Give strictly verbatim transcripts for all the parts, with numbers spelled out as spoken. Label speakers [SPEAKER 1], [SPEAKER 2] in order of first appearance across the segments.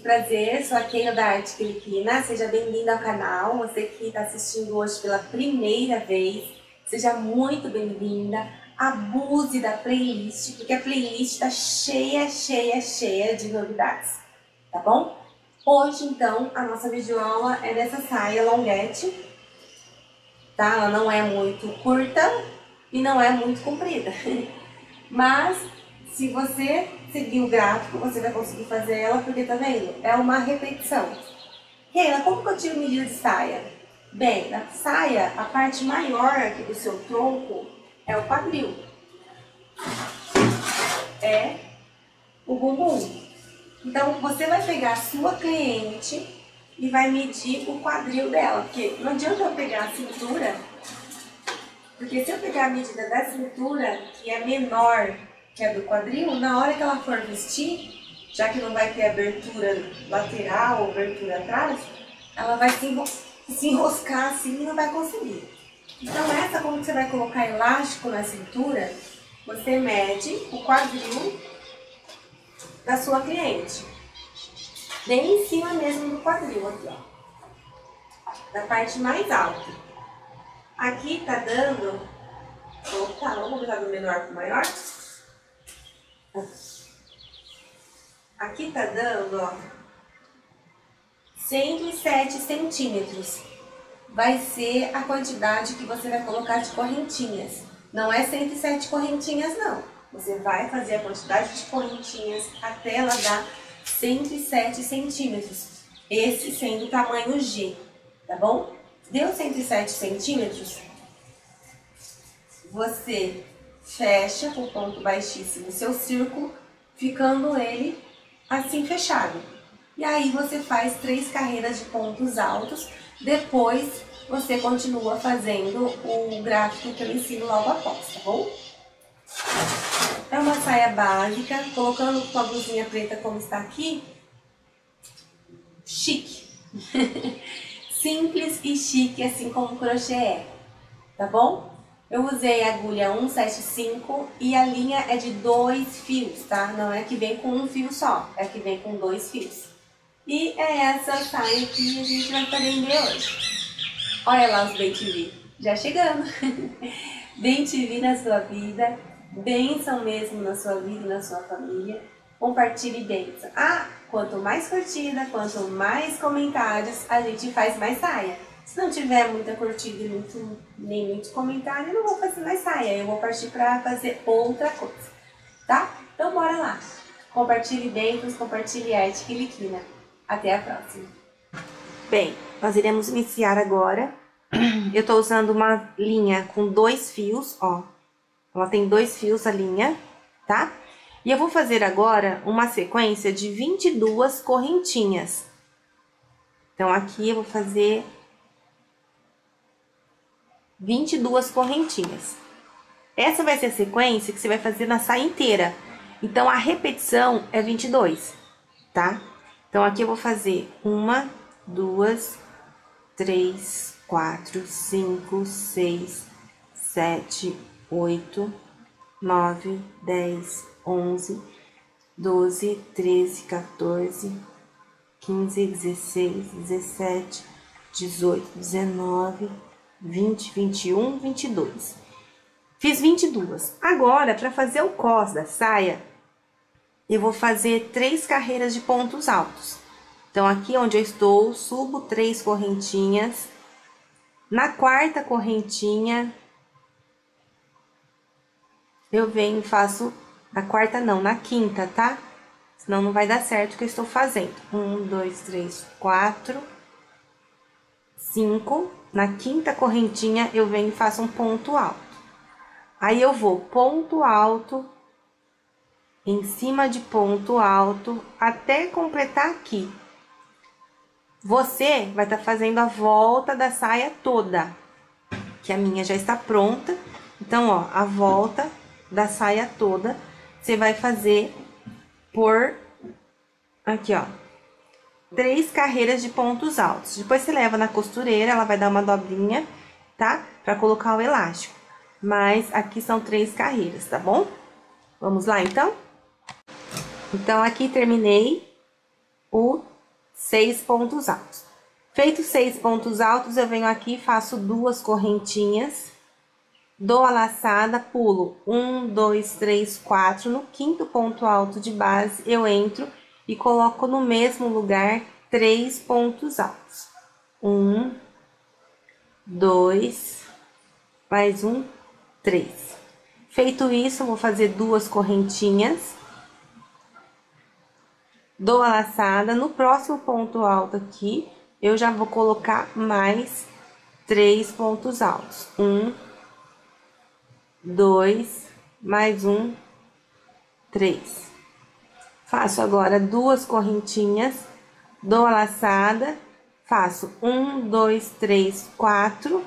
[SPEAKER 1] prazer, sou a Keila da Arte Filipina, seja bem-vinda ao canal, você que está assistindo hoje pela primeira vez, seja muito bem-vinda, abuse da playlist, porque a playlist está cheia, cheia, cheia de novidades, tá bom? Hoje, então, a nossa videoaula é dessa saia longuete, tá? Ela não é muito curta e não é muito comprida, mas se você seguir o gráfico, você vai conseguir fazer ela, porque tá vendo? É uma repetição. Keila, como que eu tiro medida de saia? Bem, na saia, a parte maior aqui do seu tronco é o quadril. É o bumbum. Então, você vai pegar a sua cliente e vai medir o quadril dela. Porque não adianta eu pegar a cintura, porque se eu pegar a medida da cintura, que é menor que é do quadril, na hora que ela for vestir, já que não vai ter abertura lateral ou abertura atrás, ela vai se, enros se enroscar assim e não vai conseguir. Então essa, como você vai colocar elástico na cintura, você mede o quadril da sua cliente. Bem em cima mesmo do quadril, aqui ó. Da parte mais alta. Aqui tá dando... Opa, vamos botar do menor pro maior? Aqui tá dando, ó, cento e sete centímetros. Vai ser a quantidade que você vai colocar de correntinhas. Não é cento e sete correntinhas, não. Você vai fazer a quantidade de correntinhas até ela dar cento e sete centímetros. Esse sendo o tamanho G, tá bom? Deu cento e sete centímetros, você fecha com ponto baixíssimo o seu círculo, ficando ele assim fechado. E aí você faz três carreiras de pontos altos, depois você continua fazendo o gráfico que eu ensino logo após, tá bom? É uma saia básica, colocando com a blusinha preta como está aqui, chique. Simples e chique, assim como o crochê é, tá bom? Eu usei a agulha cento e setenta e cinco e a linha é de dois fios, tá? Não é que vem com um fio só, é que vem com dois fios. E é essa saia que a gente vai aprender hoje. Olha lá os bem T V, já chegando. Bem T V na sua vida, bênção mesmo na sua vida e na sua família. Compartilhe bênção. Ah, quanto mais curtida, quanto mais comentários, a gente faz mais saia. Se não tiver muita curtida e muito, nem muito comentário, eu não vou fazer mais saia. Eu vou partir para fazer outra coisa, tá? Então bora lá. Compartilhe bênçãos, compartilhe arte Filipina. Até a próxima. Bem, nós iremos iniciar agora. Eu tô usando uma linha com dois fios, ó. Ela tem dois fios a linha, tá? E eu vou fazer agora uma sequência de vinte e duas correntinhas. Então, aqui eu vou fazer vinte e duas correntinhas. Essa vai ser a sequência que você vai fazer na saia inteira. Então, a repetição é vinte e dois, tá? Então, aqui eu vou fazer uma, duas, três, quatro, cinco, seis, sete, oito, nove, dez, onze, doze, treze, quatorze, quinze, dezesseis, dezessete, dezoito, dezenove, vinte, vinte e um, vinte e dois. Fiz vinte e duas. Agora, para fazer o cos da saia, eu vou fazer três carreiras de pontos altos. Então, aqui onde eu estou, subo três correntinhas. Na quarta correntinha, eu venho e faço... Na quarta não, na quinta, tá? Senão não vai dar certo o que eu estou fazendo. Um, dois, três, quatro, cinco. Na quinta correntinha, eu venho e faço um ponto alto. Aí, eu vou ponto alto, em cima de ponto alto, até completar aqui. Você vai estar fazendo a volta da saia toda, que a minha já está pronta. Então, ó, a volta da saia toda, você vai fazer por aqui, ó, três carreiras de pontos altos. Depois você leva na costureira, ela vai dar uma dobrinha, tá? Pra colocar o elástico. Mas aqui são três carreiras, tá bom? Vamos lá, então? Então, aqui terminei o seis pontos altos. Feito seis pontos altos, eu venho aqui, faço duas correntinhas, dou a laçada, pulo um, dois, três, quatro. No quinto ponto alto de base, eu entro e coloco no mesmo lugar três pontos altos. Um, dois, mais um, três. Feito isso, eu vou fazer duas correntinhas, dou a laçada. No próximo ponto alto aqui, eu já vou colocar mais três pontos altos. Um, dois, mais um, três. Faço agora duas correntinhas, dou a laçada, faço um, dois, três, quatro.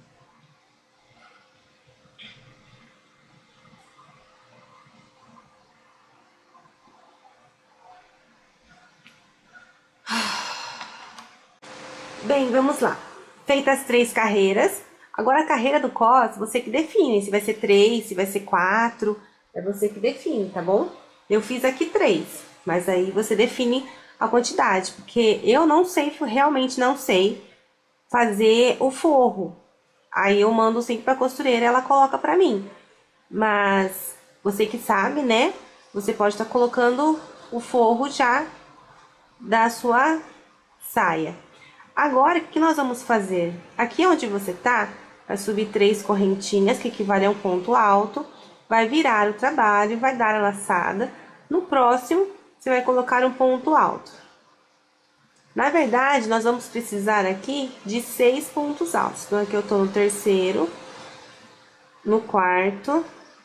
[SPEAKER 1] Bem, vamos lá. Feitas as três carreiras, agora a carreira do cos, você que define, se vai ser três, se vai ser quatro, é você que define, tá bom? Eu fiz aqui três, mas aí você define a quantidade, porque eu não sei, realmente não sei fazer o forro. Aí eu mando sempre pra costureira, ela coloca pra mim. Mas você que sabe, né? Você pode estar colocando o forro já da sua saia. Agora, o que nós vamos fazer? Aqui onde você tá, vai subir três correntinhas, que equivale a um ponto alto, vai virar o trabalho, vai dar a laçada. No próximo, você vai colocar um ponto alto. Na verdade, nós vamos precisar aqui de seis pontos altos. Então, aqui eu tô no terceiro, no quarto,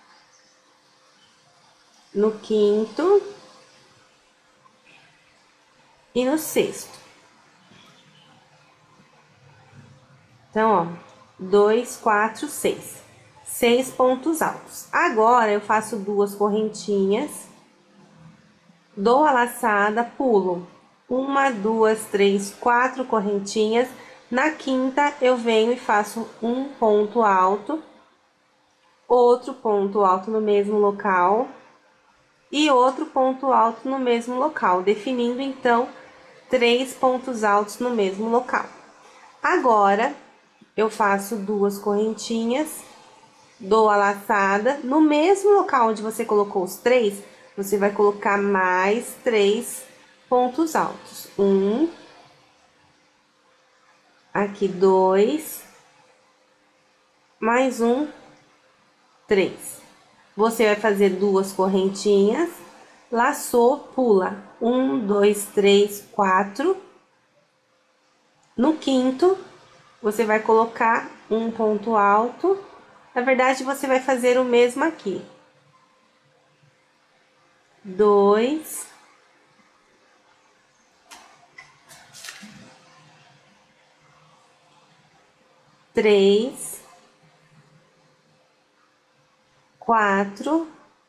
[SPEAKER 1] no quinto e no sexto. Então, ó, dois, quatro, seis. Seis pontos altos. Agora, eu faço duas correntinhas, dou a laçada, pulo. Uma, duas, três, quatro correntinhas. Na quinta, eu venho e faço um ponto alto, outro ponto alto no mesmo local e outro ponto alto no mesmo local, definindo, então, três pontos altos no mesmo local. Agora, eu faço duas correntinhas, dou a laçada, no mesmo local onde você colocou os três, você vai colocar mais três pontos altos. Um, aqui dois, mais um, três. Você vai fazer duas correntinhas, laçou, pula. Um, dois, três, quatro. No quinto, você vai colocar um ponto alto. Na verdade, você vai fazer o mesmo aqui. Dois. Três. Quatro.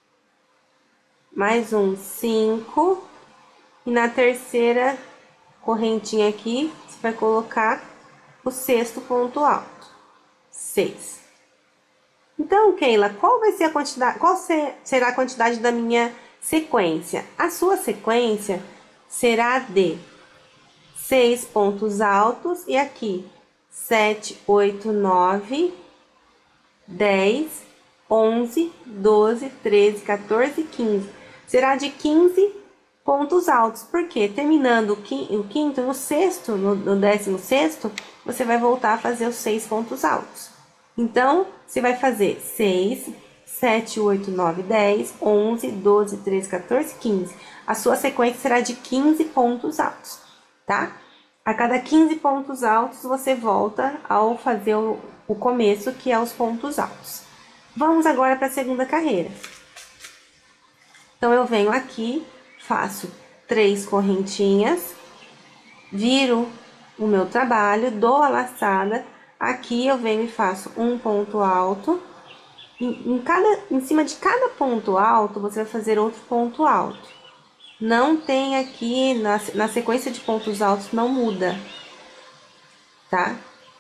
[SPEAKER 1] Mais um, cinco. E na terceira correntinha aqui, você vai colocar o sexto ponto alto. Seis. Então, Keila, qual vai ser a quantidade, qual ser, será a quantidade da minha sequência? A sua sequência será de seis pontos altos e aqui sete, oito, nove, dez, onze, doze, treze, quatorze, quinze. Será de quinze pontos altos, porque terminando o quinto, no sexto, no, no décimo sexto, você vai voltar a fazer os seis pontos altos. Então, você vai fazer seis, sete, oito, nove, dez, onze, doze, treze, quatorze, quinze. A sua sequência será de quinze pontos altos, tá? A cada quinze pontos altos, você volta ao fazer o, o começo, que é os pontos altos. Vamos agora para a segunda carreira. Então, eu venho aqui, faço três correntinhas, viro o meu trabalho, dou a laçada. Aqui eu venho e faço um ponto alto. Em, em, cada, em cima de cada ponto alto, você vai fazer outro ponto alto. Não tem aqui, na, na sequência de pontos altos, não muda, tá?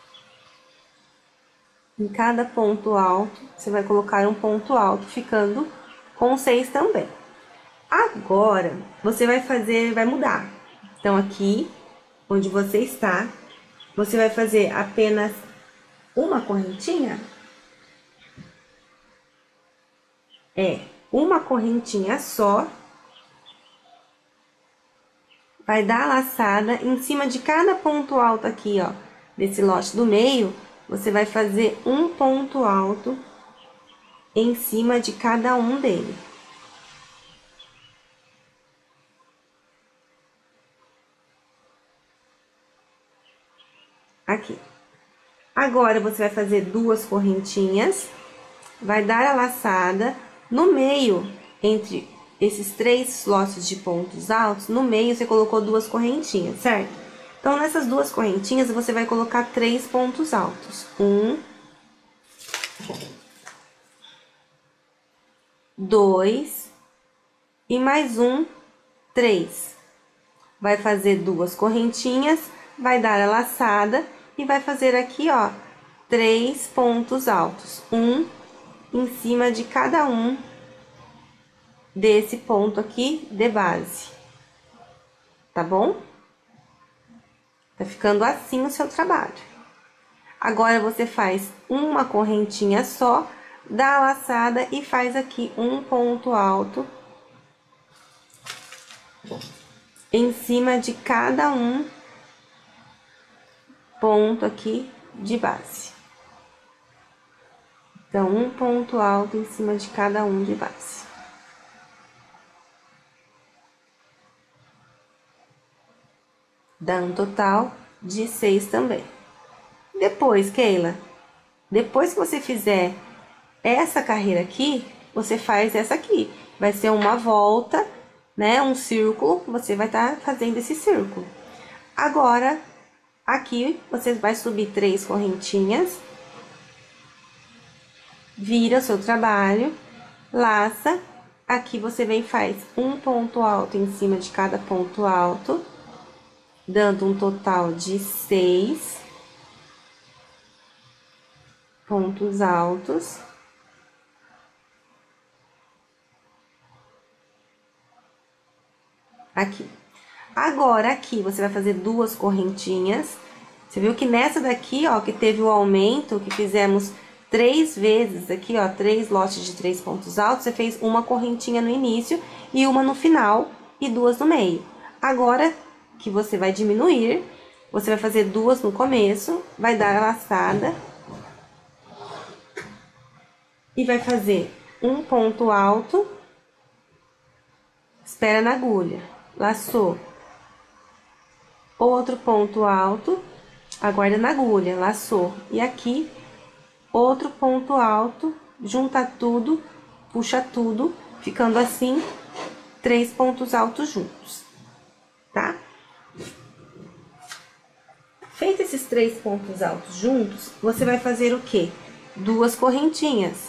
[SPEAKER 1] Em cada ponto alto, você vai colocar um ponto alto, ficando com seis também. Agora, você vai fazer, vai mudar. Então, aqui, onde você está, você vai fazer apenas uma correntinha. É, uma correntinha só. Vai dar a laçada em cima de cada ponto alto aqui, ó, desse lote do meio, você vai fazer um ponto alto em cima de cada um dele. Aqui. Agora, você vai fazer duas correntinhas, vai dar a laçada no meio, entre esses três lotes de pontos altos, no meio você colocou duas correntinhas, certo? Então, nessas duas correntinhas, você vai colocar três pontos altos. Um, dois e mais um, três. Vai fazer duas correntinhas, vai dar a laçada e vai fazer aqui, ó, três pontos altos. Um em cima de cada um desse ponto aqui de base, tá bom? Tá ficando assim o seu trabalho. Agora, você faz uma correntinha só, dá a laçada e faz aqui um ponto alto em cima de cada um ponto aqui de base. Então, um ponto alto em cima de cada um de base. Dá um total de seis também. Depois, Keila, depois que você fizer essa carreira aqui, você faz essa aqui. Vai ser uma volta, né? Um círculo, você vai estar fazendo esse círculo. Agora, aqui, você vai subir três correntinhas, vira o seu trabalho, laça. Aqui, você vem e faz um ponto alto em cima de cada ponto alto, dando um total de seis pontos altos. Aqui. Agora, aqui, você vai fazer duas correntinhas. Você viu que nessa daqui, ó, que teve o aumento, que fizemos três vezes aqui, ó, três lotes de três pontos altos, você fez uma correntinha no início e uma no final e duas no meio. Agora, que você vai diminuir, você vai fazer duas no começo, vai dar a laçada e vai fazer um ponto alto, espera na agulha, laçou, outro ponto alto, aguarda na agulha, laçou, e aqui, outro ponto alto, junta tudo, puxa tudo, ficando assim, três pontos altos juntos, tá? Feito esses três pontos altos juntos, você vai fazer o quê? Duas correntinhas.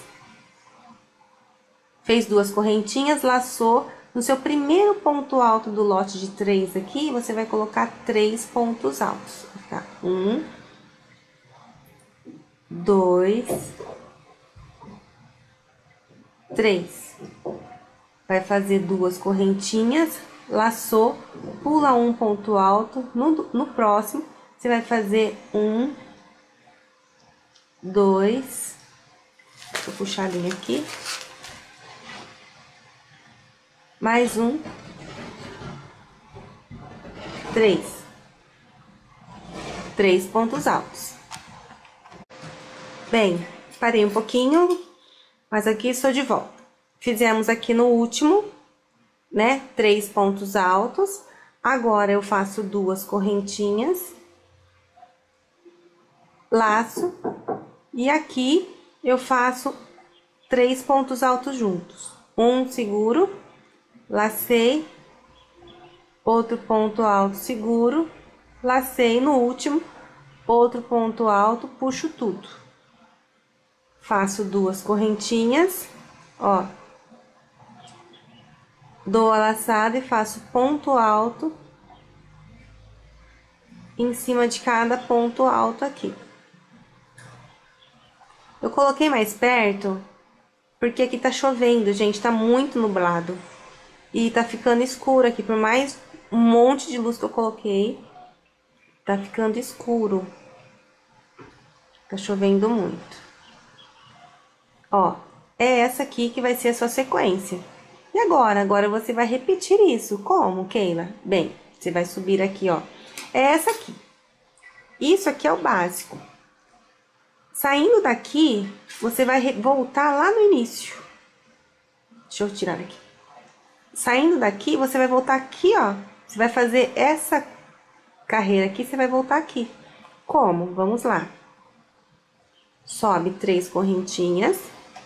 [SPEAKER 1] Fez duas correntinhas, laçou. No seu primeiro ponto alto do lote de três aqui, você vai colocar três pontos altos. Tá? Um, dois, três. Vai fazer duas correntinhas, laçou, pula um ponto alto. No, no próximo, você vai fazer um, dois, vou puxar a linha aqui, mais um, três, três pontos altos. Bem, parei um pouquinho, mas aqui estou de volta. Fizemos aqui no último, né, três pontos altos. Agora, eu faço duas correntinhas, laço, e aqui eu faço três pontos altos juntos. Um, seguro, lacei, outro ponto alto, seguro, lacei no último, outro ponto alto, puxo tudo. Faço duas correntinhas, ó, dou a laçada e faço ponto alto em cima de cada ponto alto aqui. Eu coloquei mais perto, porque aqui tá chovendo, gente, tá muito nublado. E tá ficando escuro aqui, por mais um monte de luz que eu coloquei, Tá ficando escuro. Tá chovendo muito. Ó, é essa aqui que vai ser a sua sequência. E agora? Agora você vai repetir isso. Como, Keila? Bem, você vai subir aqui, ó. É essa aqui. Isso aqui é o básico. Saindo daqui, você vai voltar lá no início. Deixa eu tirar aqui. Saindo daqui, você vai voltar aqui, ó. Você vai fazer essa carreira aqui, você vai voltar aqui. Como? Vamos lá. Sobe três correntinhas.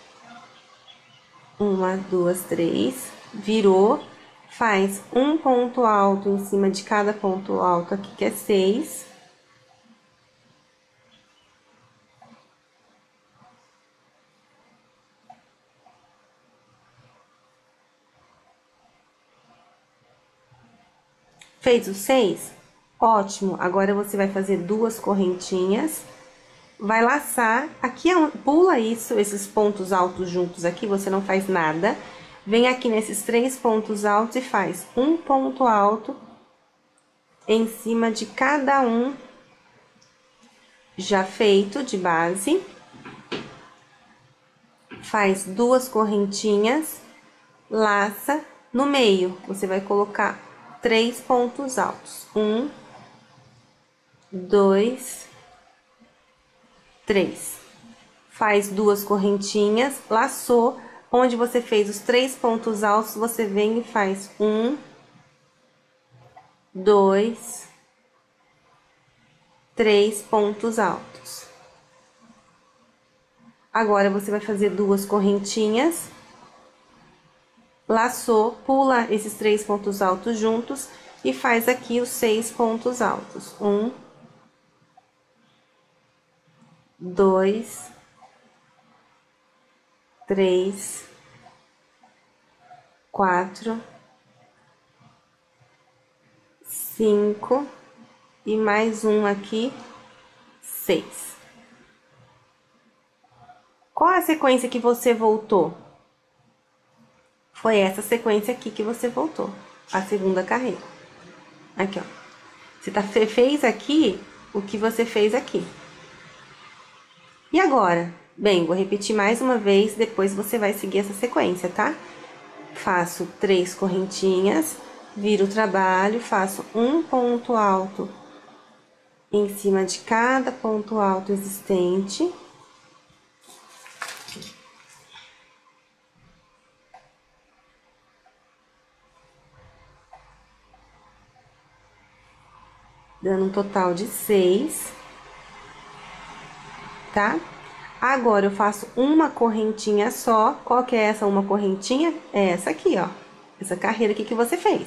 [SPEAKER 1] Uma, duas, três. Virou. Faz um ponto alto em cima de cada ponto alto aqui, que é seis. Fez o seis? Ótimo. Agora você vai fazer duas correntinhas. Vai laçar. Aqui, pula isso, esses pontos altos juntos aqui, você não faz nada. Vem aqui nesses três pontos altos e faz um ponto alto em cima de cada um já feito de base. Faz duas correntinhas, laça. No meio, você vai colocar três pontos altos. Um, dois, três. Faz duas correntinhas, laçou. Onde você fez os três pontos altos, você vem e faz um, dois, três pontos altos. Agora, você vai fazer duas correntinhas, laçou, pula esses três pontos altos juntos e faz aqui os seis pontos altos. Um, dois, três, quatro, cinco e mais um aqui, seis. Qual a sequência que você voltou? Foi essa sequência aqui que você voltou, a segunda carreira. Aqui, ó. Você tá, fez aqui o que você fez aqui. E agora? Bem, vou repetir mais uma vez, depois você vai seguir essa sequência, tá? Faço três correntinhas, viro o trabalho, faço um ponto alto em cima de cada ponto alto existente. Dando um total de seis, tá? Agora, eu faço uma correntinha só. Qual que é essa uma correntinha? É essa aqui, ó. Essa carreira aqui que você fez.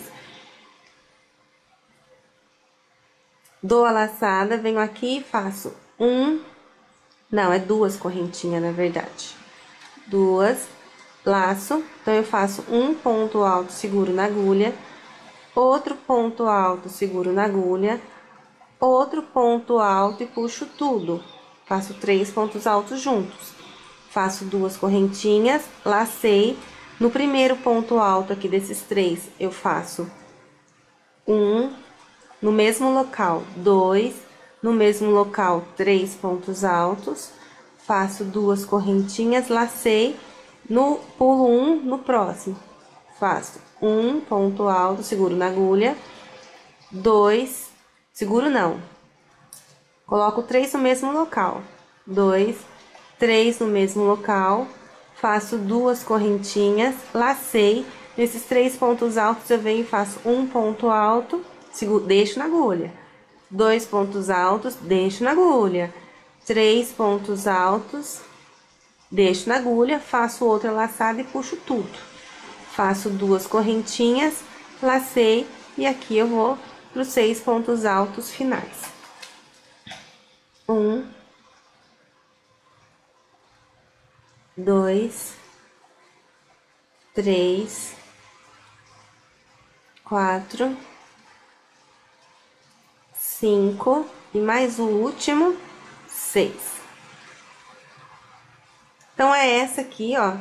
[SPEAKER 1] Dou a laçada, venho aqui e faço um... Não, é duas correntinhas, na verdade. Duas, laço. Então, eu faço um ponto alto, seguro na agulha. Outro ponto alto, seguro na agulha. Outro ponto alto e puxo tudo. Faço três pontos altos juntos. Faço duas correntinhas, lacei. No primeiro ponto alto aqui desses três, eu faço um. No mesmo local, dois. No mesmo local, três pontos altos. Faço duas correntinhas, lacei. No pulo um, no próximo. Faço um ponto alto, seguro na agulha. Dois, seguro não. Coloco três no mesmo local. Dois, três no mesmo local. Faço duas correntinhas, lacei. Nesses três pontos altos, eu venho e faço um ponto alto, seguro, deixo na agulha. Dois pontos altos, deixo na agulha. Três pontos altos, deixo na agulha, faço outra laçada e puxo tudo. Faço duas correntinhas, lacei e aqui eu vou para os seis pontos altos finais. Um, dois, três, quatro, cinco e mais o último, seis. Então, é essa aqui, ó,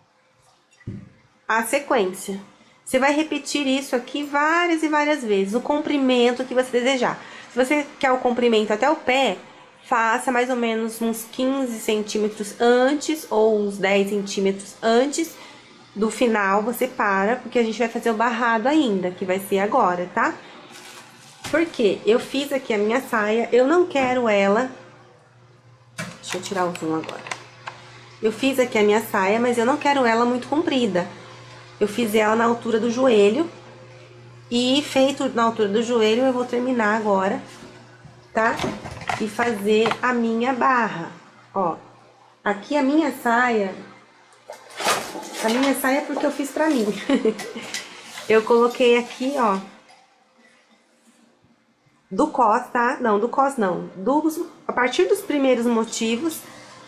[SPEAKER 1] a sequência. Você vai repetir isso aqui várias e várias vezes, o comprimento que você desejar. Se você quer o comprimento até o pé, faça mais ou menos uns quinze centímetros antes ou uns dez centímetros antes do final, você para, porque a gente vai fazer o barrado ainda, que vai ser agora, tá? Porque eu fiz aqui a minha saia, eu não quero ela... Deixa eu tirar o zoom agora. Eu fiz aqui a minha saia, mas eu não quero ela muito comprida. Eu fiz ela na altura do joelho. E feito na altura do joelho, eu vou terminar agora, tá? E fazer a minha barra, ó. Aqui a minha saia... A minha saia é porque eu fiz pra mim. Eu coloquei aqui, ó... Do cos, tá? Não, do cos não. Dos, a partir dos primeiros motivos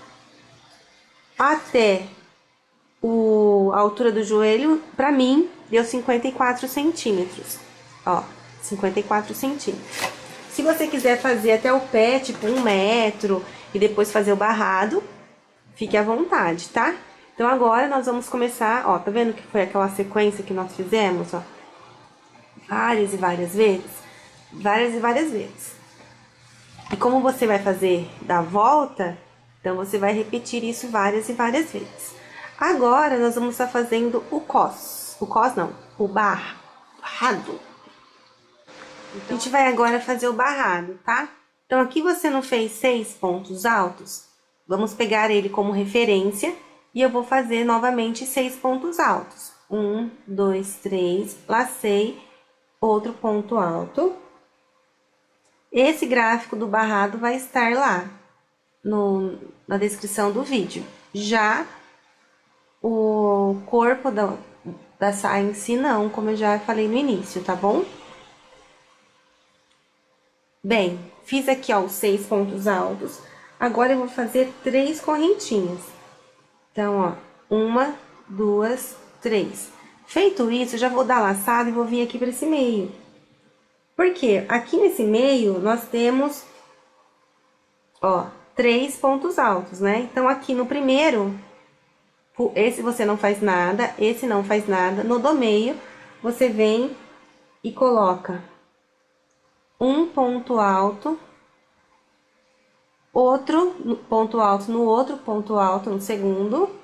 [SPEAKER 1] até o, a altura do joelho, pra mim, deu cinquenta e quatro centímetros. Ó, cinquenta e quatro centímetros. Se você quiser fazer até o pé, tipo um metro, e depois fazer o barrado, fique à vontade, tá? Então, agora nós vamos começar, ó, tá vendo que foi aquela sequência que nós fizemos, ó? Várias e várias vezes. Várias e várias vezes. E como você vai fazer da volta, então você vai repetir isso várias e várias vezes. Agora, nós vamos estar fazendo o cos. O cos não, o barrado. Então, a gente vai agora fazer o barrado, tá? Então, aqui você não fez seis pontos altos. Vamos pegar ele como referência e eu vou fazer novamente seis pontos altos. Um, dois, três, lacei, outro ponto alto. Esse gráfico do barrado vai estar lá no, na descrição do vídeo. Já o corpo da, da saia em si não, como eu já falei no início, tá bom? Bem, fiz aqui, ó, os seis pontos altos. Agora eu vou fazer três correntinhas. Então, ó, uma, duas, três. Feito isso, eu já vou dar laçada e vou vir aqui para esse meio. Porque aqui nesse meio, nós temos, ó, três pontos altos, né? Então, aqui no primeiro, esse você não faz nada, esse não faz nada. No do meio, você vem e coloca um ponto alto, outro ponto alto no outro ponto alto, no segundo.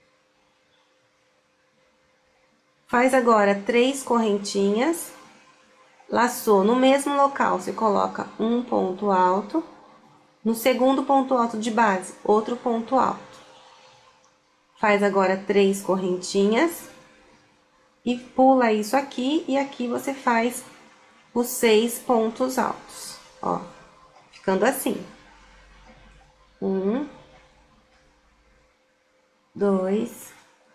[SPEAKER 1] Faz agora três correntinhas. Laçou no mesmo local, você coloca um ponto alto, no segundo ponto alto de base, outro ponto alto. Faz agora três correntinhas e pula isso aqui, e aqui você faz os seis pontos altos, ó, ficando assim. Um, dois,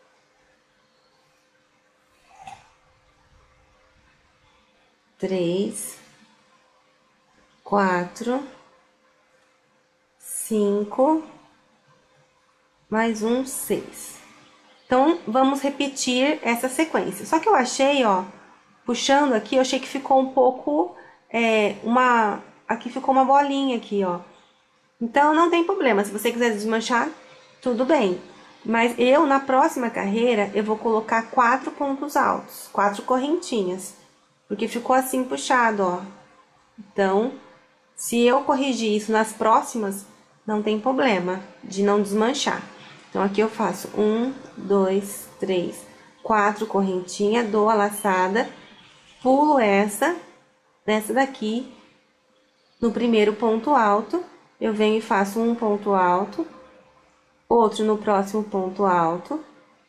[SPEAKER 1] três, quatro, cinco, mais um, seis. Então, vamos repetir essa sequência. Só que eu achei, ó, puxando aqui, eu achei que ficou um pouco, é, uma... Aqui ficou uma bolinha aqui, ó. Então, não tem problema. Se você quiser desmanchar, tudo bem. Mas eu, na próxima carreira, eu vou colocar quatro pontos altos, quatro correntinhas. Porque ficou assim puxado, ó. Então, se eu corrigir isso nas próximas, não tem problema de não desmanchar. Então, aqui eu faço um, dois, três, quatro correntinhas, dou a laçada, pulo essa, nessa daqui, no primeiro ponto alto, eu venho e faço um ponto alto, outro no próximo ponto alto.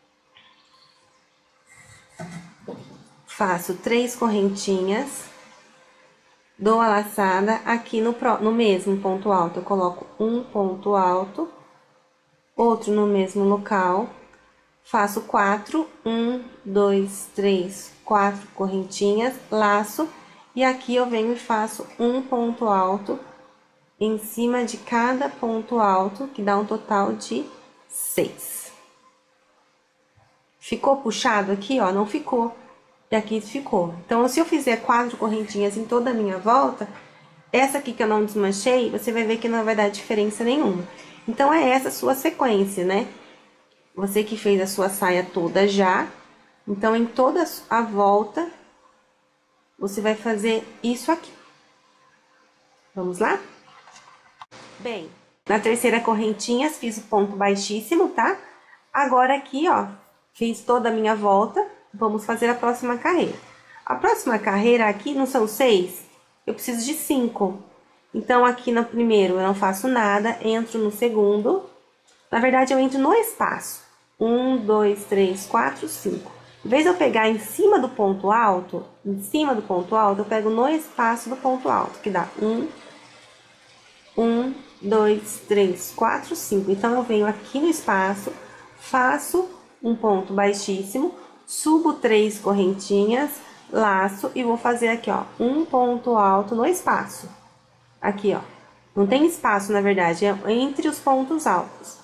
[SPEAKER 1] Faço três correntinhas, dou a laçada, aqui no, no mesmo ponto alto, eu coloco um ponto alto, outro no mesmo local, faço quatro, um, dois, três, quatro correntinhas, laço, e aqui eu venho e faço um ponto alto em cima de cada ponto alto, que dá um total de seis. Ficou puxado aqui, ó? Não ficou. E aqui ficou. Então, se eu fizer quatro correntinhas em toda a minha volta, essa aqui que eu não desmanchei, você vai ver que não vai dar diferença nenhuma. Então, é essa a sua sequência, né? Você que fez a sua saia toda já, então, em toda a volta, você vai fazer isso aqui. Vamos lá? Bem, na terceira correntinha, fiz o ponto baixíssimo, tá? Agora aqui, ó, fiz toda a minha volta, vamos fazer a próxima carreira. A próxima carreira aqui, não são seis? Eu preciso de cinco. Então, aqui no primeiro eu não faço nada, entro no segundo. Na verdade, eu entro no espaço. Um, dois, três, quatro, cinco. Em vez de eu pegar em cima do ponto alto, em cima do ponto alto, eu pego no espaço do ponto alto, que dá um, um, dois, três, quatro, cinco. Então, eu venho aqui no espaço, faço um ponto baixíssimo, subo três correntinhas, laço e vou fazer aqui, ó, um ponto alto no espaço. Aqui, ó. Não tem espaço, na verdade, é entre os pontos altos.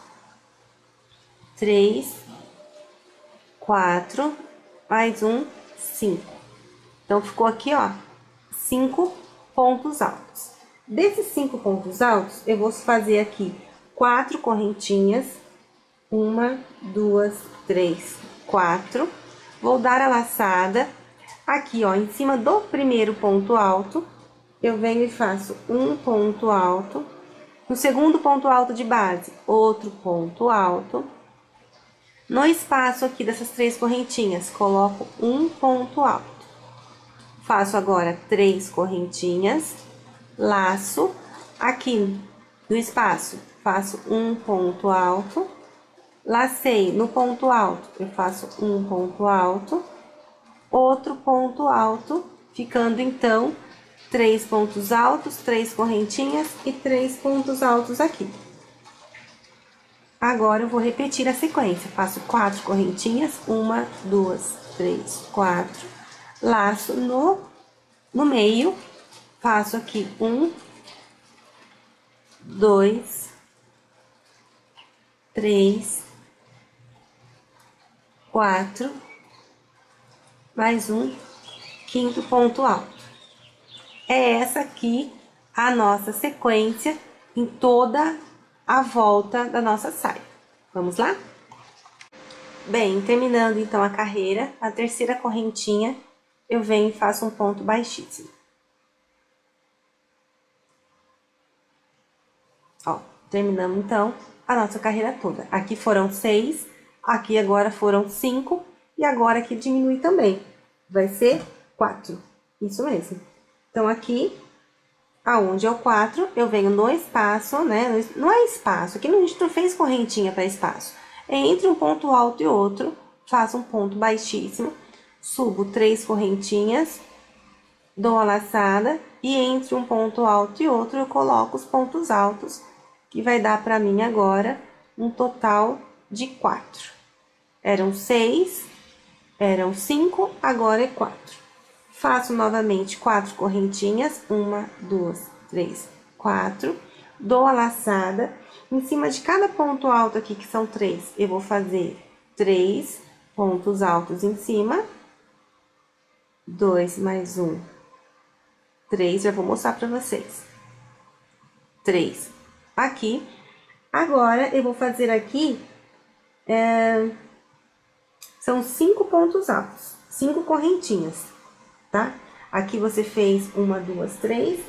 [SPEAKER 1] Três, quatro, mais um, cinco. Então, ficou aqui, ó, cinco pontos altos. Desses cinco pontos altos, eu vou fazer aqui quatro correntinhas. Uma, duas, três, quatro. Vou dar a laçada. Aqui, ó, em cima do primeiro ponto alto, eu venho e faço um ponto alto. No segundo ponto alto de base, outro ponto alto. No espaço aqui dessas três correntinhas, coloco um ponto alto. Faço agora três correntinhas, laço. Aqui no espaço, faço um ponto alto. Lacei no ponto alto, eu faço um ponto alto. Outro ponto alto, ficando então três pontos altos, três correntinhas e três pontos altos aqui. Agora, eu vou repetir a sequência. Faço quatro correntinhas, uma, duas, três, quatro. Laço no, no meio, faço aqui um, dois, três, quatro, mais um, quinto ponto alto. É essa aqui a nossa sequência em toda a volta da nossa saia. Vamos lá? Bem, terminando então a carreira, a terceira correntinha, eu venho e faço um ponto baixíssimo. Ó, terminamos então a nossa carreira toda. Aqui foram seis, aqui agora foram cinco, e agora aqui diminui também. Vai ser quatro, isso mesmo. Então, aqui, aonde é o quatro, eu venho no espaço, né? Não é espaço, aqui a gente não fez correntinha para espaço. É entre um ponto alto e outro, faço um ponto baixíssimo, subo três correntinhas, dou a laçada, e entre um ponto alto e outro, eu coloco os pontos altos, que vai dar para mim agora um total de quatro. Eram seis, eram cinco, agora é quatro. Faço novamente quatro correntinhas, uma, duas, três, quatro. Dou a laçada. Em cima de cada ponto alto aqui, que são três, eu vou fazer três pontos altos em cima. Dois mais um, três. Já vou mostrar pra vocês. Três aqui. Agora, eu vou fazer aqui, é, são cinco pontos altos, cinco correntinhas, tá? Aqui você fez uma, duas, três.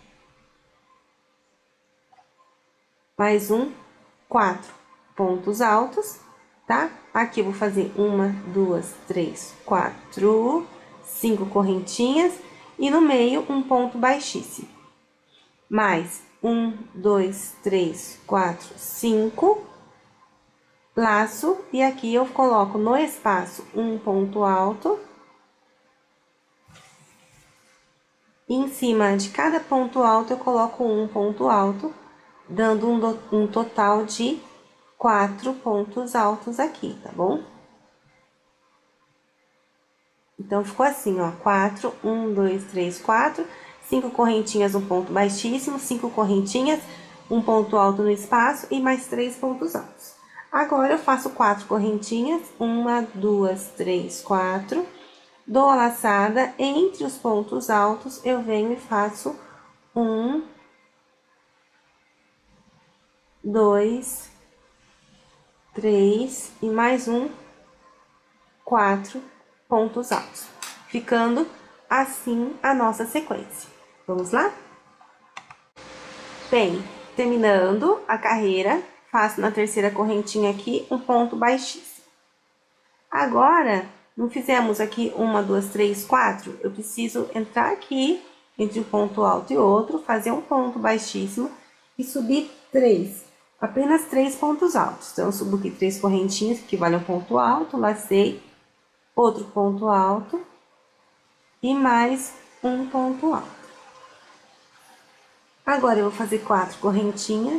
[SPEAKER 1] Mais um, quatro pontos altos, tá? Aqui eu vou fazer uma, duas, três, quatro, cinco correntinhas. E no meio, um ponto baixíssimo. Mais um, dois, três, quatro, cinco. Laço, e aqui eu coloco no espaço um ponto alto. E em cima de cada ponto alto, eu coloco um ponto alto, dando um, do, um total de quatro pontos altos aqui, tá bom? Então, ficou assim, ó, quatro, um, dois, três, quatro, cinco correntinhas, um ponto baixíssimo, cinco correntinhas, um ponto alto no espaço e mais três pontos altos. Agora, eu faço quatro correntinhas, uma, duas, três, quatro, dou a laçada, entre os pontos altos, eu venho e faço um, dois, três e mais um, quatro pontos altos, ficando assim a nossa sequência. Vamos lá? Bem, terminando a carreira, faço na terceira correntinha aqui um ponto baixíssimo. Agora, não fizemos aqui uma, duas, três, quatro? Eu preciso entrar aqui entre um ponto alto e outro, fazer um ponto baixíssimo e subir três, apenas três pontos altos. Então, eu subo aqui três correntinhas, que vale um ponto alto, lacei, outro ponto alto e mais um ponto alto. Agora, eu vou fazer quatro correntinhas,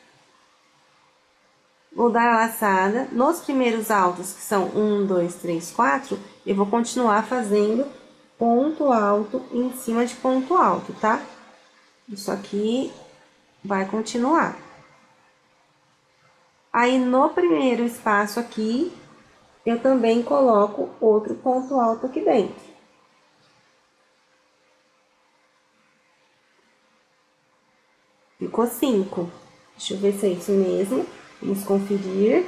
[SPEAKER 1] vou dar a laçada. Nos primeiros altos, que são um, dois, três, quatro, eu vou continuar fazendo ponto alto em cima de ponto alto, tá? Isso aqui vai continuar. Aí, no primeiro espaço aqui, eu também coloco outro ponto alto aqui dentro. Ficou cinco. Deixa eu ver se é isso mesmo. Vamos conferir.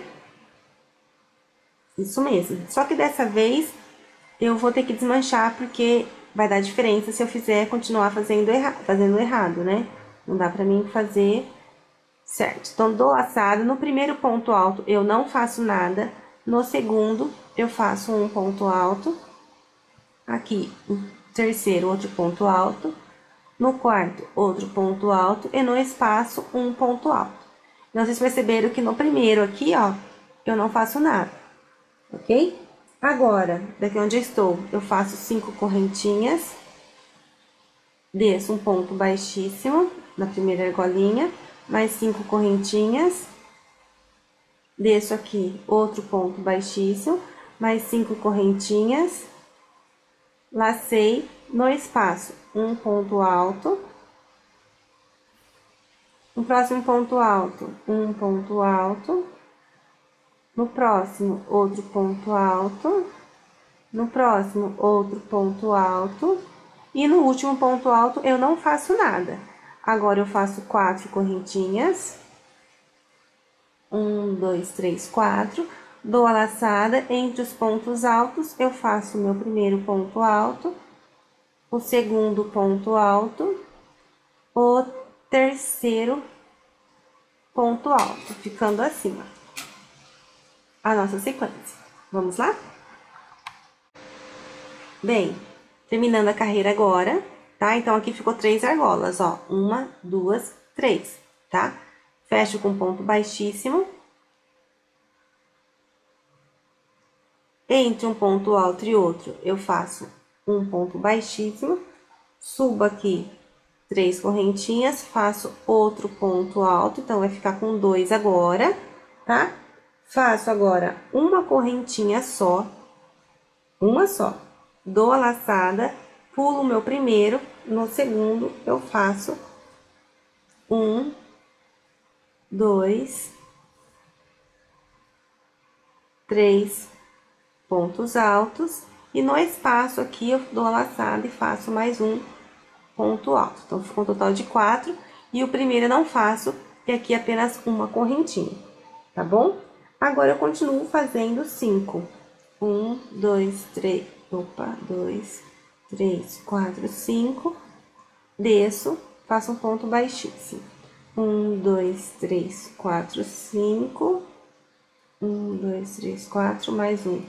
[SPEAKER 1] Isso mesmo. Só que dessa vez, eu vou ter que desmanchar, porque vai dar diferença se eu fizer continuar fazendo, erra fazendo errado, né? Não dá pra mim fazer certo. Então, dou laçada. No primeiro ponto alto, eu não faço nada. No segundo, eu faço um ponto alto. Aqui, o terceiro, outro ponto alto. No quarto, outro ponto alto. E no espaço, um ponto alto. Então, vocês perceberam que no primeiro aqui, ó, eu não faço nada, ok? Agora, daqui onde eu estou, eu faço cinco correntinhas. Desço um ponto baixíssimo na primeira argolinha, mais cinco correntinhas. Desço aqui outro ponto baixíssimo, mais cinco correntinhas. Lacei no espaço um ponto alto. No próximo ponto alto, um ponto alto. No próximo, outro ponto alto. No próximo, outro ponto alto. E no último ponto alto, eu não faço nada. Agora, eu faço quatro correntinhas. Um, dois, três, quatro. Dou a laçada. Entre os pontos altos, eu faço o meu primeiro ponto alto. O segundo ponto alto. O terceiro ponto alto, ficando assim, ó, a nossa sequência. Vamos lá? Bem, terminando a carreira agora, tá? Então, aqui ficou três argolas, ó. Uma, duas, três, tá? Fecho com ponto baixíssimo. Entre um ponto alto e outro, eu faço um ponto baixíssimo. Subo aqui três correntinhas, faço outro ponto alto, então, vai ficar com dois agora, tá? Faço agora uma correntinha só, uma só. Dou a laçada, pulo o meu primeiro, no segundo, eu faço um, dois, três pontos altos, e no espaço aqui, eu dou a laçada e faço mais um ponto alto. Então, ficou um total de quatro, e o primeiro eu não faço, e aqui apenas uma correntinha, tá bom? Agora, eu continuo fazendo cinco. Um, dois, três, opa, dois, três, quatro, cinco. Desço, faço um ponto baixíssimo. Um, dois, três, quatro, cinco. Um, dois, três, quatro, mais um.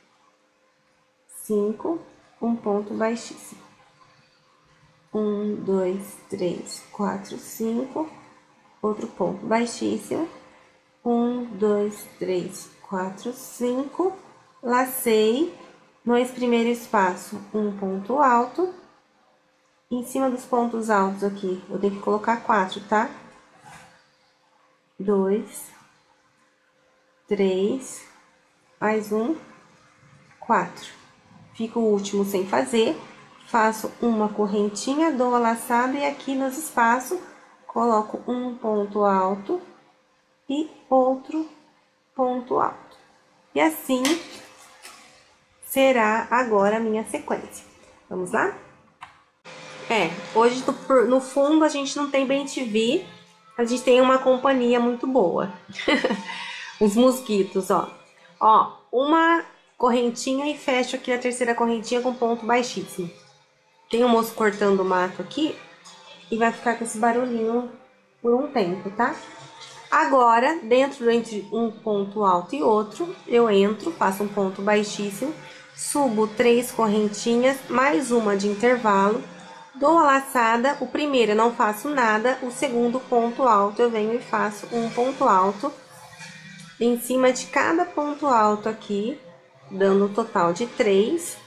[SPEAKER 1] Cinco, um ponto baixíssimo. Um, dois, três, quatro, cinco. Outro ponto baixíssimo. Um, dois, três, quatro, cinco. Lacei. No primeiro espaço, um ponto alto. Em cima dos pontos altos aqui, eu tenho que colocar quatro, tá? Dois, três, mais um, quatro. Fica o último sem fazer. Faço uma correntinha, dou a laçada e aqui nos espaços coloco um ponto alto e outro ponto alto. E assim será agora a minha sequência. Vamos lá? É, hoje no, no fundo a gente não tem bem T V, a gente tem uma companhia muito boa. Os mosquitos, ó. Ó, uma correntinha e fecho aqui a terceira correntinha com ponto baixíssimo. Tem um moço cortando o mato aqui e vai ficar com esse barulhinho por um tempo, tá? Agora, dentro entre um ponto alto e outro, eu entro, faço um ponto baixíssimo, subo três correntinhas, mais uma de intervalo, dou a laçada, o primeiro eu não faço nada, o segundo ponto alto eu venho e faço um ponto alto em cima de cada ponto alto aqui, dando um total de três.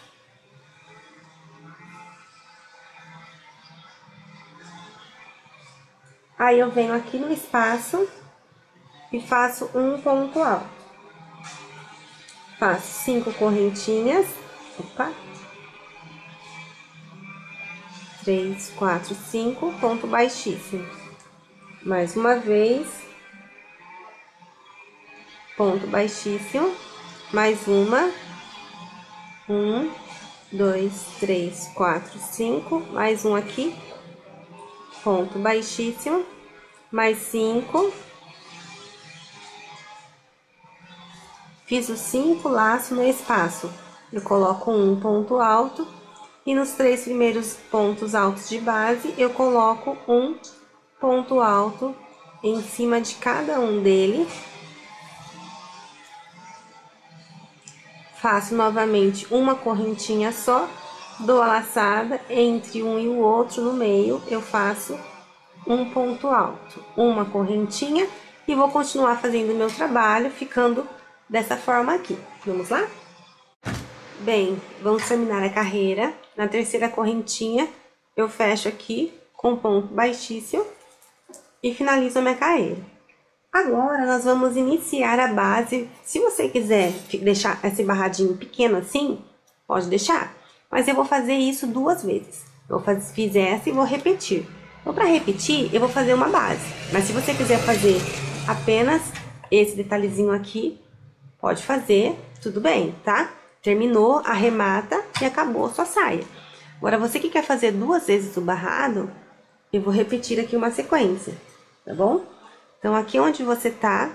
[SPEAKER 1] Aí eu venho aqui no espaço e faço um ponto alto. Faço cinco correntinhas, opa, três, quatro, cinco, ponto baixíssimo. Mais uma vez, ponto baixíssimo, mais uma, um, dois, três, quatro, cinco, mais um aqui, ponto baixíssimo, mais cinco. Fiz os cinco laços no espaço, eu coloco um ponto alto e nos três primeiros pontos altos de base eu coloco um ponto alto em cima de cada um dele. Faço novamente uma correntinha só, dou a laçada entre um e o outro no meio, eu faço um ponto alto, uma correntinha e vou continuar fazendo o meu trabalho, ficando dessa forma aqui. Vamos lá? Bem, vamos terminar a carreira. Na terceira correntinha, eu fecho aqui com ponto baixíssimo e finalizo a minha carreira. Agora, nós vamos iniciar a base. Se você quiser deixar esse barradinho pequeno assim, pode deixar. Mas eu vou fazer isso duas vezes. Eu faz, fiz essa e vou repetir. Então, para repetir, eu vou fazer uma base. Mas se você quiser fazer apenas esse detalhezinho aqui, pode fazer, tudo bem, tá? Terminou, arremata e acabou a sua saia. Agora, você que quer fazer duas vezes o barrado, eu vou repetir aqui uma sequência, tá bom? Então, aqui onde você tá,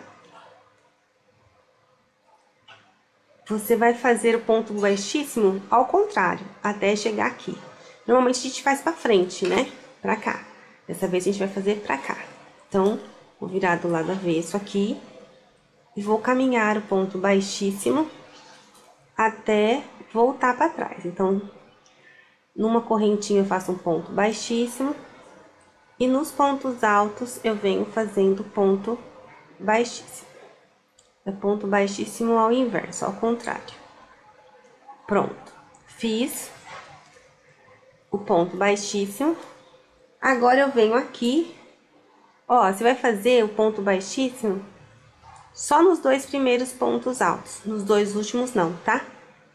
[SPEAKER 1] você vai fazer o ponto baixíssimo ao contrário, até chegar aqui. Normalmente, a gente faz pra frente, né? Pra cá. Dessa vez, a gente vai fazer pra cá. Então, vou virar do lado avesso aqui. E vou caminhar o ponto baixíssimo até voltar para trás. Então, numa correntinha eu faço um ponto baixíssimo e nos pontos altos eu venho fazendo ponto baixíssimo. É ponto baixíssimo ao inverso, ao contrário. Pronto. Fiz o ponto baixíssimo. Agora eu venho aqui, ó, você vai fazer o ponto baixíssimo só nos dois primeiros pontos altos, nos dois últimos não, tá?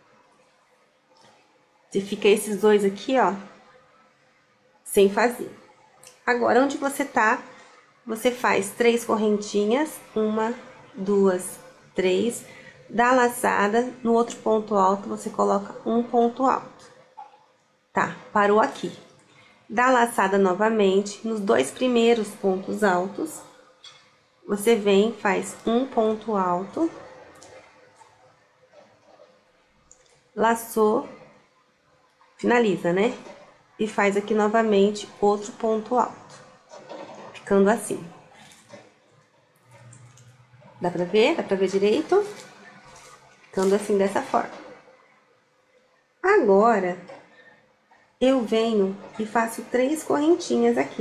[SPEAKER 1] Você fica esses dois aqui, ó, sem fazer. Agora, onde você tá, você faz três correntinhas, uma, duas, três, dá a laçada, no outro ponto alto você coloca um ponto alto. Tá, parou aqui. Dá a laçada novamente, nos dois primeiros pontos altos, você vem, faz um ponto alto, laçou, finaliza, né? E faz aqui novamente outro ponto alto, ficando assim. Dá pra ver? Dá pra ver direito? Ficando assim, dessa forma. Agora, eu venho e faço três correntinhas aqui.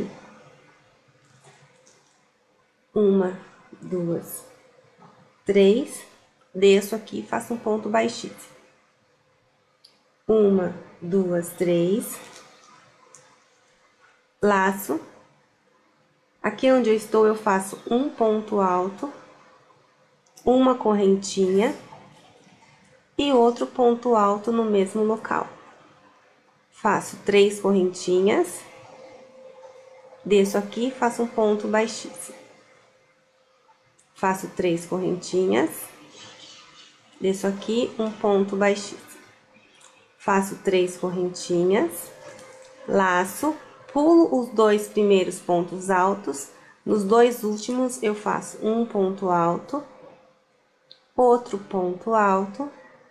[SPEAKER 1] Uma, duas, três, desço aqui, faço um ponto baixíssimo. Uma, duas, três, laço. Aqui onde eu estou, eu faço um ponto alto, uma correntinha e outro ponto alto no mesmo local. Faço três correntinhas, desço aqui, faço um ponto baixíssimo. Faço três correntinhas, desço aqui, um ponto baixíssimo. Faço três correntinhas, laço, pulo os dois primeiros pontos altos, nos dois últimos eu faço um ponto alto, outro ponto alto,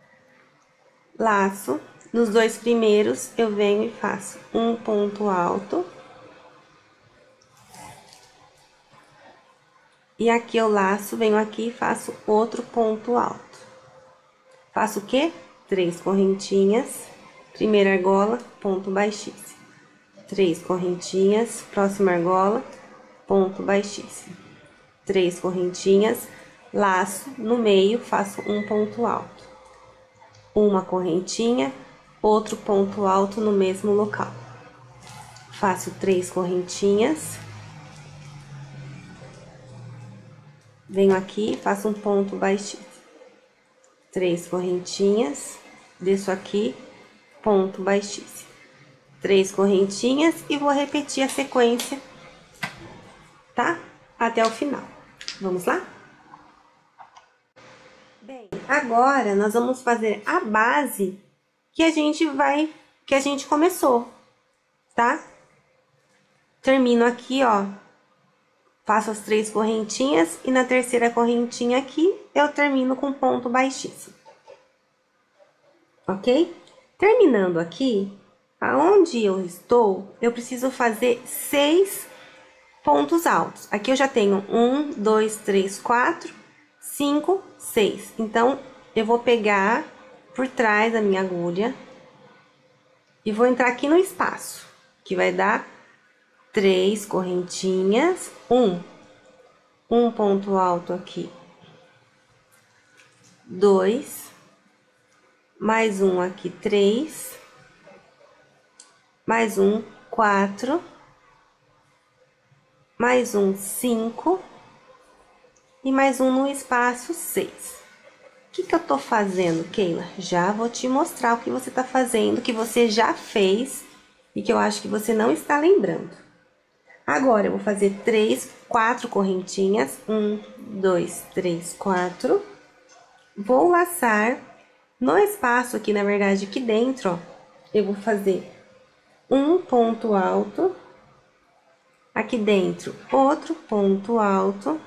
[SPEAKER 1] laço, nos dois primeiros eu venho e faço um ponto alto, E aqui eu laço, venho aqui e faço outro ponto alto. Faço o quê? Três correntinhas, primeira argola, ponto baixíssimo. Três correntinhas, próxima argola, ponto baixíssimo. Três correntinhas, laço, no meio, faço um ponto alto. Uma correntinha, outro ponto alto no mesmo local. Faço três correntinhas. Venho aqui, faço um ponto baixíssimo. Três correntinhas, desço aqui, ponto baixíssimo. Três correntinhas e vou repetir a sequência, tá? Até o final. Vamos lá? Bem, agora nós vamos fazer a base que a gente vai, que a gente começou, tá? Termino aqui, ó, faço as três correntinhas e na terceira correntinha aqui eu termino com ponto baixíssimo, ok? Terminando aqui, aonde eu estou, eu preciso fazer seis pontos altos. Aqui eu já tenho um, dois, três, quatro, cinco, seis. Então, eu vou pegar por trás da minha agulha e vou entrar aqui no espaço, que vai dar três correntinhas, um, um ponto alto aqui, dois, mais um aqui, três, mais um, quatro, mais um, cinco, e mais um no espaço, seis. O que que eu tô fazendo, Keila? Já vou te mostrar o que você tá fazendo, que você já fez e que eu acho que você não está lembrando. Agora, eu vou fazer três, quatro correntinhas. Um, dois, três, quatro. Vou laçar no espaço aqui, na verdade, aqui dentro, ó. Eu vou fazer um ponto alto. Aqui dentro, outro ponto alto.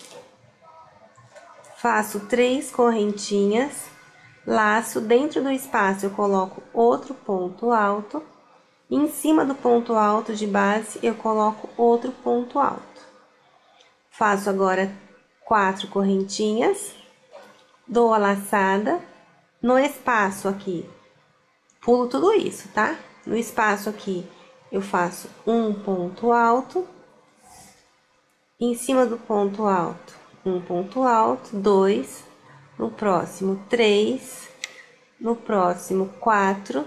[SPEAKER 1] Faço três correntinhas. Laço dentro do espaço, eu coloco outro ponto alto. Em cima do ponto alto de base, eu coloco outro ponto alto. Faço agora quatro correntinhas, dou a laçada, no espaço aqui, pulo tudo isso, tá? No espaço aqui, eu faço um ponto alto, em cima do ponto alto, um ponto alto, dois, no próximo, três, no próximo, quatro,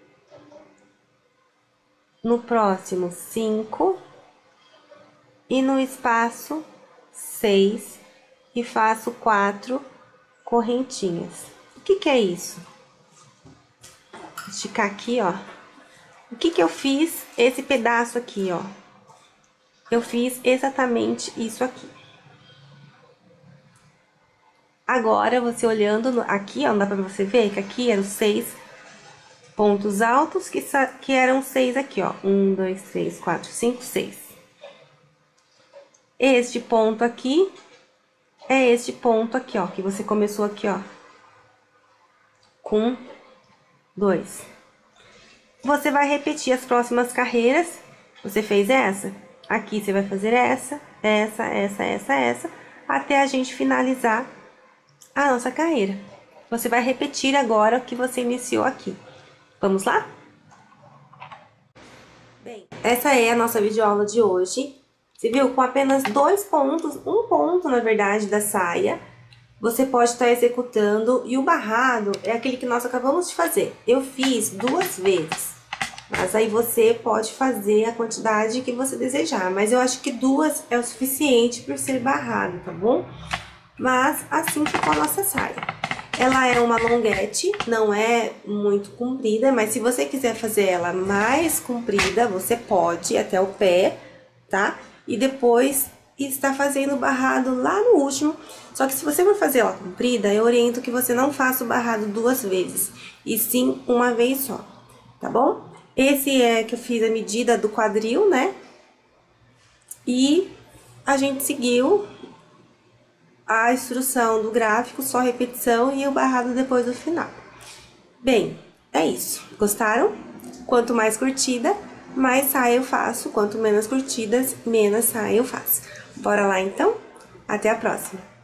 [SPEAKER 1] no próximo, cinco, e no espaço, seis, e faço quatro correntinhas. O que que é isso? Vou esticar aqui, ó. O que que eu fiz? Esse pedaço aqui, ó. Eu fiz exatamente isso aqui. Agora, você olhando no, aqui, ó, não dá pra você ver que aqui eram seis pontos altos, que, que eram seis aqui, ó. Um, dois, três, quatro, cinco, seis. Este ponto aqui é este ponto aqui, ó, que você começou aqui, ó, com dois. Você vai repetir as próximas carreiras. Você fez essa, aqui você vai fazer essa, essa, essa, essa, essa, até a gente finalizar a nossa carreira. Você vai repetir agora o que você iniciou aqui. Vamos lá? Bem, essa é a nossa videoaula de hoje. Você viu? Com apenas dois pontos, um ponto, na verdade, da saia, você pode estar executando. E o barrado é aquele que nós acabamos de fazer. Eu fiz duas vezes, mas aí você pode fazer a quantidade que você desejar. Mas eu acho que duas é o suficiente por ser barrado, tá bom? Mas assim ficou a nossa saia. Ela é uma longuete, não é muito comprida, mas se você quiser fazer ela mais comprida, você pode até o pé, tá? E depois está fazendo o barrado lá no último. Só que se você for fazer ela comprida, eu oriento que você não faça o barrado duas vezes, e sim uma vez só, tá bom? Esse é que eu fiz a medida do quadril, né? E a gente seguiu a instrução do gráfico, só repetição e o barrado depois do final. Bem, é isso. Gostaram? Quanto mais curtida, mais saia eu faço. Quanto menos curtidas, menos saia eu faço. Bora lá, então? Até a próxima!